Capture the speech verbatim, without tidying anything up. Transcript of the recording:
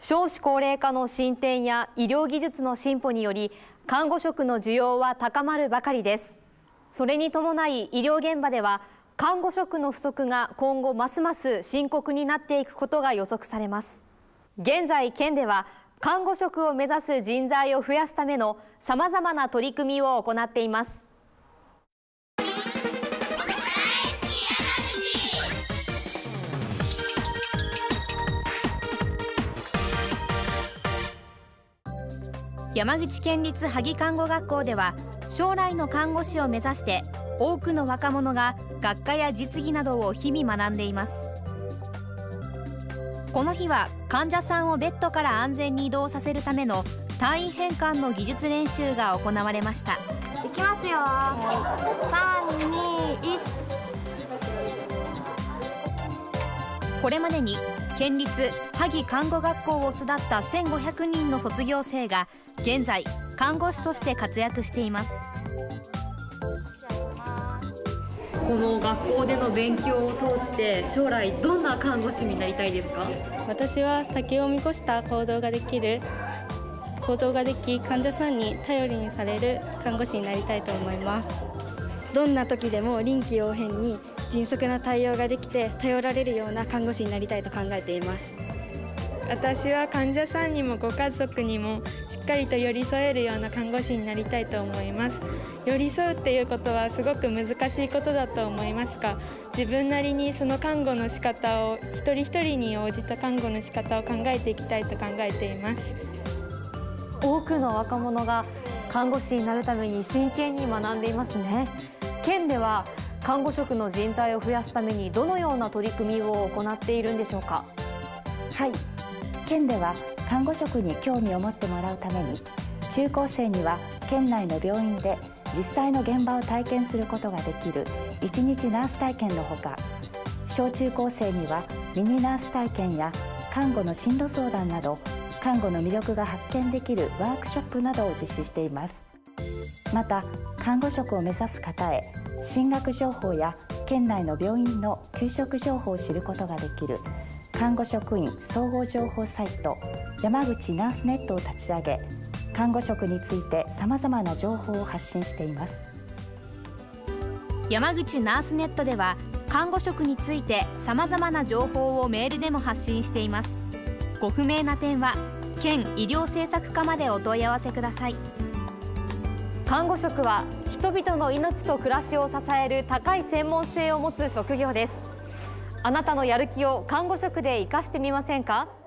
少子高齢化の進展や医療技術の進歩により、看護職の需要は高まるばかりです。それに伴い医療現場では、看護職の不足が今後ますます深刻になっていくことが予測されます。現在、県では看護職を目指す人材を増やすためのさまざまな取り組みを行っています。山口県立萩看護学校では、将来の看護師を目指して多くの若者が学科や実技などを日々学んでいます。この日は患者さんをベッドから安全に移動させるための単位変換の技術練習が行われました。 いきますよ。さん、に、いち。 これまでに県立萩看護学校を巣立ったせんごひゃくにんの卒業生が現在看護師として活躍しています。この学校での勉強を通して将来どんな看護師になりたいですか？ 私は先を見越した行動ができる行動ができ患者さんに頼りにされる看護師になりたいと思います。 どんな時でも臨機応変に迅速な対応ができて頼られるような看護師になりたいと考えています。 私は患者さんにもご家族にもしっかりと寄り添えるような看護師になりたいと思います。寄り添うっていうことはすごく難しいことだと思いますが、自分なりにその看護の仕方を一人一人に応じた看護の仕方を考えていきたいと考えています。 多くの若者が看護師になるために真剣に学んでいますね。県では看護職の人材を増やすためにどのような取り組みを行っているんでしょうか？ はい、県では看護職に興味を持ってもらうために、中高生には県内の病院で実際の現場を体験することができるいちにちナース体験のほか、小中高生にはミニナース体験や看護の進路相談など、看護の魅力が発見できるワークショップなどを実施しています。また、看護職を目指す方へ進学情報や県内の病院の給食情報を知ることができる看護職員総合情報サイト山口ナースネットを立ち上げ、看護職についてさまざまな情報を発信しています。 山口ナースネットでは看護職についてさまざまな情報をメールでも発信しています。ご不明な点は県医療政策課までお問い合わせください。看護職は人々の命と暮らしを支える高い専門性を持つ職業です。あなたのやる気を看護職で生かしてみませんか？